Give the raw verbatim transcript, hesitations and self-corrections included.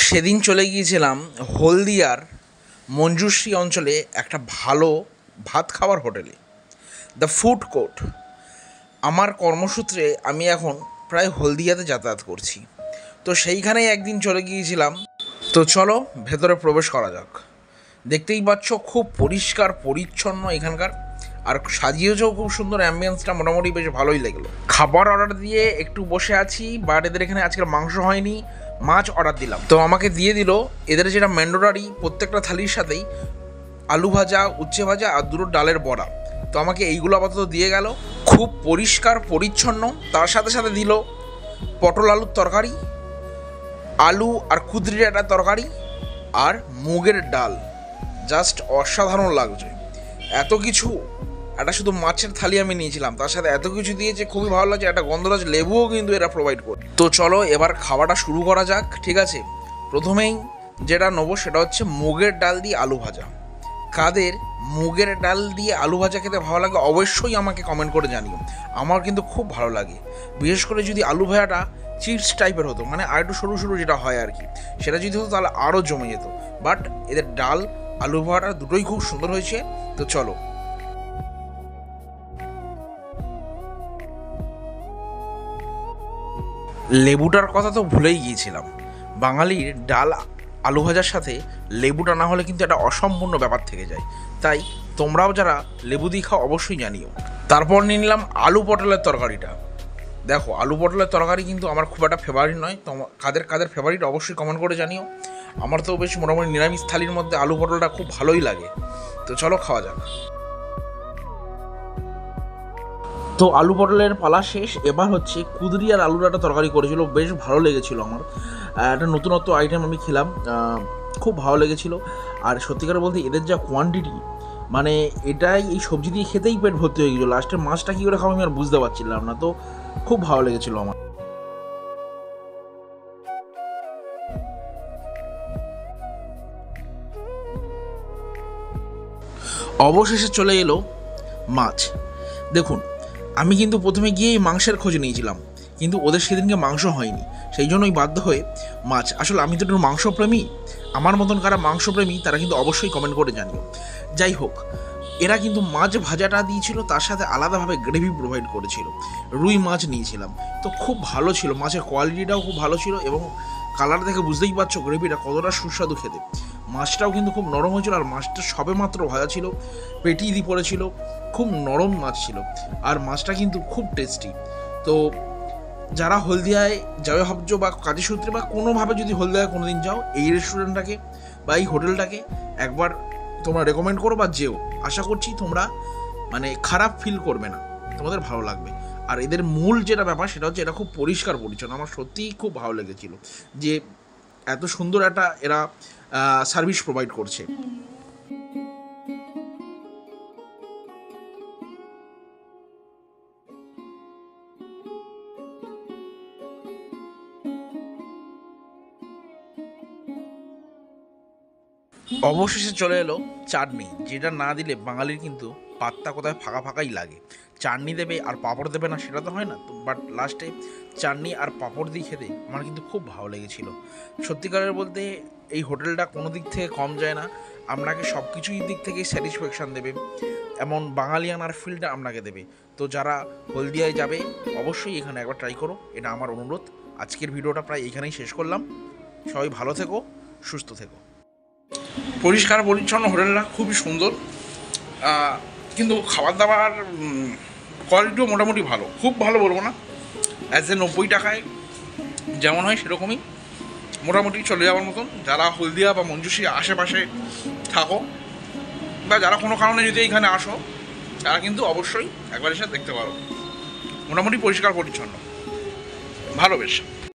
সেদিন চলে গিয়েছিলাম হলদিয়ার মঞ্জুশ্রী অঞ্চলে একটা ভালো ভাত খাওয়ার হোটেলে, দ্য ফুড কোর্ট। আমার কর্মসূত্রে আমি এখন প্রায় হলদিয়াতে যাতায়াত করছি, তো সেইখানেই একদিন চলে গিয়েছিলাম। তো চলো ভেতরে প্রবেশ করা যাক। দেখতেই পাচ্ছ খুব পরিষ্কার পরিচ্ছন্ন এখানকার, আর সাজিয়েছেও খুব সুন্দর। অ্যাম্বিয়েন্সটা মোটামুটি বেশ ভালোই লাগলো। খাবার অর্ডার দিয়ে একটু বসে আছি, বাট এদের এখানে আজকের মাংস হয়নি, মাছ অর্ডার দিলাম। তো আমাকে দিয়ে দিল এদের যেটা ম্যান্ডেটরি প্রত্যেকটা থালির সাথেই আলু ভাজা, উচ্ছে ভাজা আর দুটো ডালের বড়া। তো আমাকে এইগুলো আপাতত দিয়ে গেল, খুব পরিষ্কার পরিচ্ছন্ন। তার সাথে সাথে দিল পটল আলুর তরকারি, আলু আর কুদরির একটা তরকারি, আর মুগের ডাল। জাস্ট অসাধারণ লাগছে। এত কিছু, একটা শুধু মাছের থালি আমি নিয়েছিলাম, তার সাথে এত কিছু দিয়েছে, খুবই ভালো লাগছে। একটা গন্ধরাজ লেবুও কিন্তু এরা প্রোভাইড করে। তো চলো এবার খাওয়াটা শুরু করা যাক, ঠিক আছে। প্রথমেই যেটা নেবো সেটা হচ্ছে মুগের ডাল দিয়ে আলু ভাজা। কাদের মুগের ডাল দিয়ে আলু ভাজা খেতে ভালো লাগে অবশ্যই আমাকে কমেন্ট করে জানিও। আমার কিন্তু খুব ভালো লাগে, বিশেষ করে যদি আলু ভাজাটা চিপস টাইপের হতো, মানে আর একটু সরু সরু যেটা হয় আর কি, সেটা যদি হতো তাহলে আরও জমে যেত। বাট এদের ডাল আলু ভাজাটা দুটোই খুব সুন্দর হয়েছে। তো চলো, লেবুটার কথা তো ভুলেই গিয়েছিলাম। বাঙালির ডাল আলু ভাজার সাথে লেবুটা না হলে কিন্তু একটা অসম্পূর্ণ ব্যাপার থেকে যায়। তাই তোমরাও যারা লেবু দিয়ে খাও অবশ্যই জানিও। তারপর নিয়ে নিলাম আলু পটলের তরকারিটা। দেখো, আলু পটলের তরকারি কিন্তু আমার খুব একটা ফেভারিট নয়, তো কাদের কাদের ফেভারিট অবশ্যই কমেন্ট করে জানিও। আমার তো বেশ মোটামুটি নিরামিষ থালির মধ্যে আলু পটলটা খুব ভালোই লাগে। তো চলো খাওয়া যাক। তো আলু পটলের পালা শেষ, এবার হচ্ছে কুদরি আর আলুর একটা তরকারি করেছিল, বেশ ভালো লেগেছিলো আমার। একটা নতুনত্ব আইটেম আমি খেলাম, খুব ভালো লেগেছিলো। আর সত্যিকার বলতে এদের যা কোয়ান্টিটি, মানে এটাই এই সবজি দিয়ে খেতেই পেট ভর্তি হয়ে গেছিলো। লাস্টে মাছটা কী করে খাবো আমি আর বুঝতে পারছিলাম না। তো খুব ভালো লেগেছিলো আমার। অবশেষে চলে এলো মাছ। দেখুন, আমি কিন্তু প্রথমে গিয়েই মাংসের খোঁজ নিয়েছিলাম, কিন্তু ওদের সেদিনকে মাংস হয়নি, সেই জন্যই বাধ্য হয়ে মাছ। আসলে আমি তো একটু মাংসপ্রেমী, আমার মতন কারা মাংসপ্রেমী তারা কিন্তু অবশ্যই কমেন্ট করে জানিও। যাই হোক, এরা কিন্তু মাছ ভাজাটা দিয়েছিল, তার সাথে আলাদাভাবে গ্রেভি প্রোভাইড করেছিল। রুই মাছ নিয়েছিলাম, তো খুব ভালো ছিল, মাছের কোয়ালিটিটাও খুব ভালো ছিল, এবং কালার দেখে বুঝতেই পারছো গ্রেভিটা কতটা সুস্বাদু খেতে। মাছটাও কিন্তু খুব নরম হয়েছিল, আর মাছটা সবে মাত্র ভাজা ছিল, পেটি দিয়ে পড়েছিল, খুব নরম মাছ ছিল, আর মাছটা কিন্তু খুব টেস্টি। তো যারা হলদিয়ায় যাবে ভাবছো, বা কাজের সূত্রে বা কোনোভাবে যদি হলদিয়ায় কোনো দিন যাও, এই রেস্টুরেন্টটাকে বা এই হোটেলটাকে একবার তোমরা রেকমেন্ড করো বা যেও। আশা করছি তোমরা মানে খারাপ ফিল করবে না, তোমাদের ভালো লাগবে। আর এদের মূল যেটা ব্যাপার সেটা হচ্ছে এটা খুব পরিষ্কার পরিচ্ছন্ন। আমার সত্যিই খুব ভালো লেগেছিল যে এত সুন্দর একটা এরা সার্ভিস প্রোভাইড করছে। অবশেষে চলে এলো চাটনি, যেটা না দিলে বাঙালির কিন্তু পাত্তা কোথায় ফাঁকা ফাঁকাই লাগে। চাটনি দেবে আর পাঁপড় দেবে না, সেটা তো হয় না। তো বাট লাস্টে চাটনি আর পাঁপড় দিয়ে খেতে আমার কিন্তু খুব ভালো লেগেছিলো। সত্যিকারের বলতে এই হোটেলটা কোনো দিক থেকে কম যায় না, আপনাকে সব কিছুই দিক থেকে স্যাটিসফ্যাকশান দেবে, এমন বাঙালিয়ানার ফিলটা আপনাকে দেবে। তো যারা হলদিয়ায় যাবে অবশ্যই এখানে একবার ট্রাই করো, এটা আমার অনুরোধ। আজকের ভিডিওটা প্রায় এখানেই শেষ করলাম। সবাই ভালো থেকো, সুস্থ থেকো। পরিষ্কার পরিচ্ছন্ন হোটেলটা খুবই সুন্দর, কিন্তু খাবার দাবার কোয়ালিটিও মোটামুটি ভালো, খুব ভালো বলবো না। অ্যাজ এ নব্বই টাকায় যেমন হয় সেরকমই মোটামুটি চলে যাওয়ার মতন। যারা হলদিয়া বা মঞ্জুশ্রীর আশেপাশে থাকো, বা যারা কোনো কারণে যদি এখানে আসো, তারা কিন্তু অবশ্যই একবার এসে দেখতে পারো। মোটামুটি পরিষ্কার পরিচ্ছন্ন, ভালো বেশ।